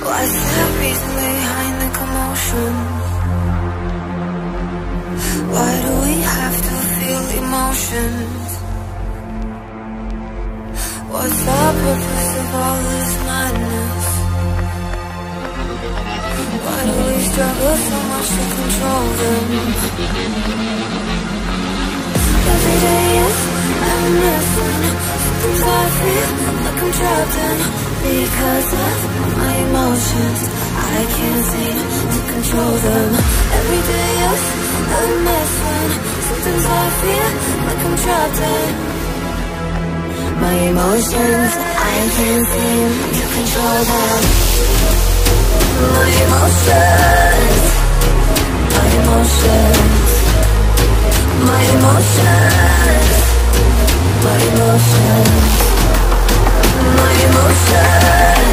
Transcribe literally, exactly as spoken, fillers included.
What's the reason behind the commotion? Why do we have to feel emotions? What's the purpose of all this madness? Why do we struggle so much to control them? Every day is I'm missing. Sometimes I feel like I'm trapped in, because of my emotions, I can't seem to control them. Every day is I'm missing. Sometimes I feel like I'm trapped in my emotions, I can't seem to control them. My emotions, my emotions, my emotions, my emotions, my emotions.